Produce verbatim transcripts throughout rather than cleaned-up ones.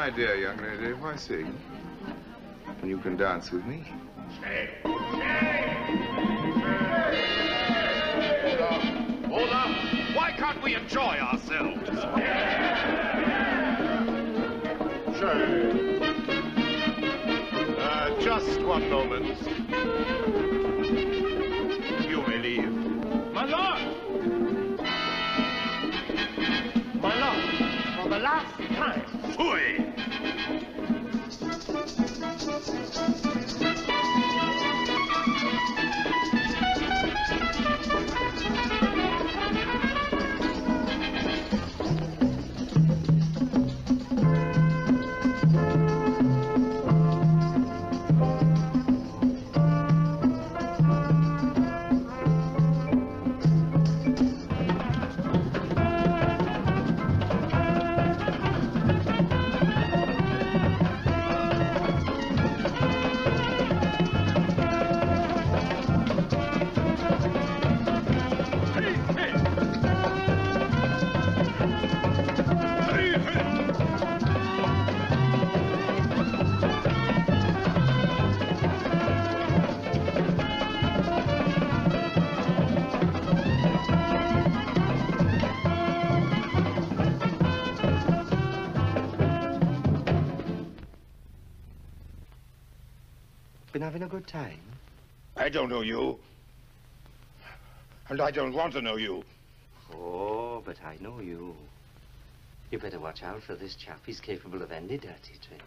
My dear young lady, if I sing, and you can dance with me. Shame! Shame! Hold up! Why can't we enjoy ourselves? Shame. Uh, just one moment. You may leave. My lord! My lord, for the last time. Phooey! Been having a good time? I don't know you. And I don't want to know you. Oh, but I know you. You better watch out for this chap. He's capable of any dirty trick.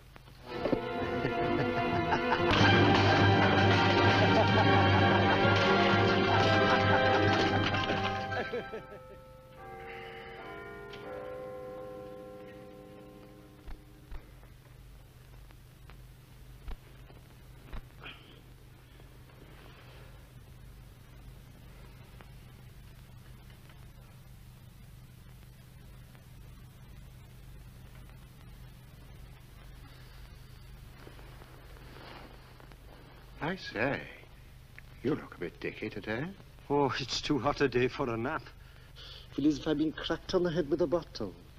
I say, you look a bit dicky today. Oh, it's too hot a day for a nap. Feel as if I'd been cracked on the head with a bottle.